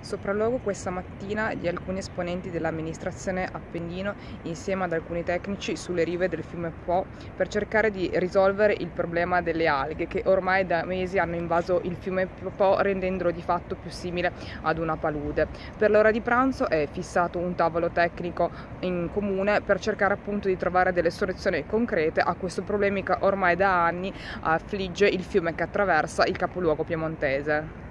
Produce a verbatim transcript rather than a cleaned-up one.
Sopralluogo questa mattina di alcuni esponenti dell'amministrazione Appennino insieme ad alcuni tecnici sulle rive del fiume Po per cercare di risolvere il problema delle alghe che ormai da mesi hanno invaso il fiume Po, rendendolo di fatto più simile ad una palude. Per l'ora di pranzo è fissato un tavolo tecnico in comune per cercare appunto di trovare delle soluzioni concrete a questo problema che ormai da anni affligge il fiume che attraversa il capoluogo piemontese.